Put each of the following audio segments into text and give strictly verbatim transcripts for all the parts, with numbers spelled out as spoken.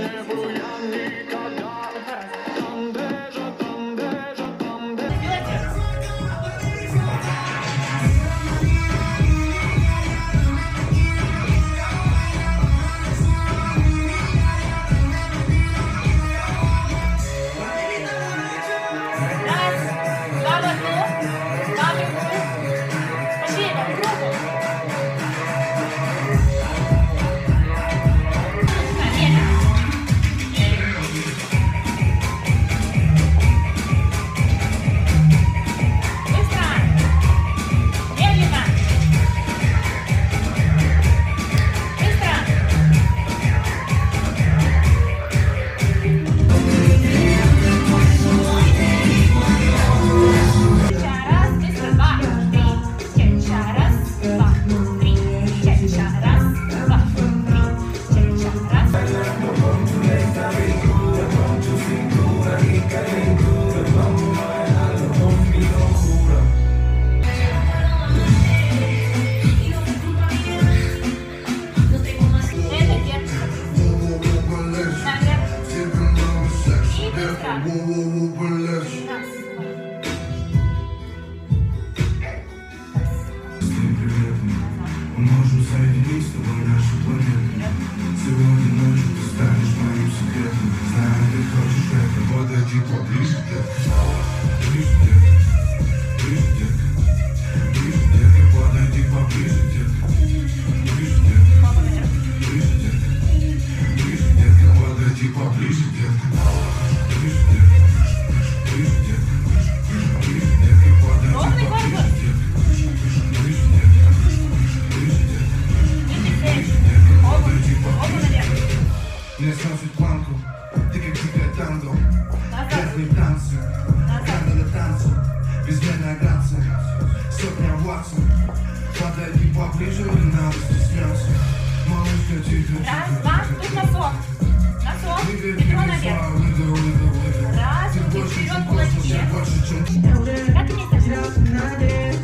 Можем соединить с тобой нашу планету. Сегодня ночью ты станешь моим секретом. Знаю, ты хочешь это, подойди поближе, детка. Ближе, детка. Ближе, детка. Ближе, детка, подойди поближе, детка. Ближе, детка. Ближе, детка. Ближе, детка, подойди поближе, детка. Ближе, детка. Ближе, детка. Ближе, детка, подойди поближе, детка. Не сносит планку, ты как дикая танго. Грязные танцы, танго на танцу. Безмерная грация, сотня оваций. Подойди поближе, не надо стесняться. Малышка, тихо, тихо. Раз, два, тут носок. Носок, бедро наверх. Раз, руки вперед, кулачки. Как ты не стесняешься?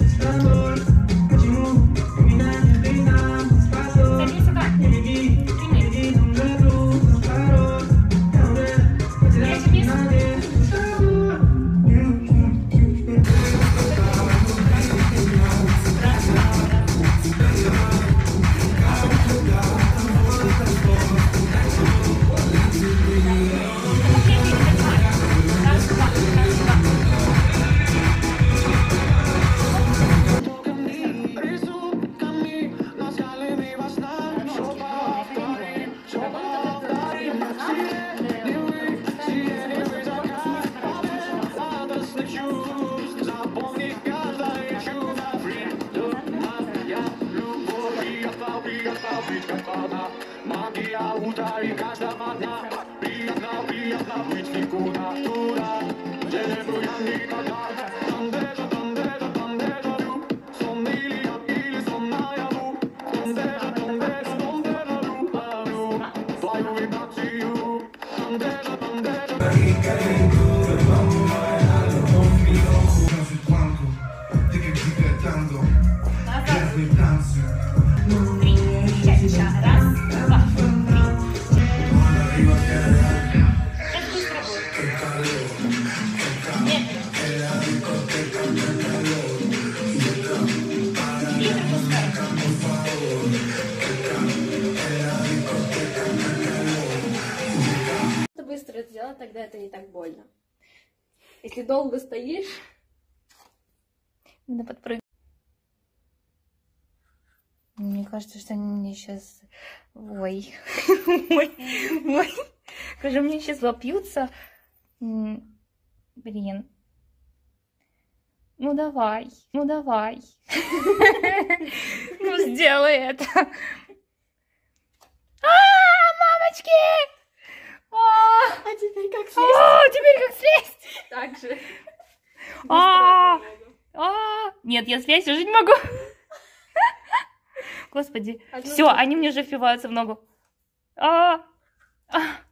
Магия утра и каждого дня. Приятно, приятно быть фигура, тура. Я не буду никогда. Тандежа, тандежа, тандежа, лю. Сон или я, или сон наяву. Тандежа, тандежа, тандежа, лю, лю. Fly away back to you. Тандежа, тандежа. Сносит планку, ты как дикая танго. Грязные танцы. Раз, два, три. Сейчас быстро будет. Нет. Литр пускай. Если быстро сделать, тогда это не так больно. Если долго стоишь, Надо подпрыгнуть. Мне кажется, что они мне сейчас... Ой. Ой. Ой. Кажется, мне сейчас вопьются. Блин. Ну давай. Ну давай. Ну сделай это. А, мамочки! а теперь как слезть? А, теперь как слезть? Так же. А, а, нет, я слезть уже не могу. Господи. Все, они мне уже впиваются в ногу. А, а.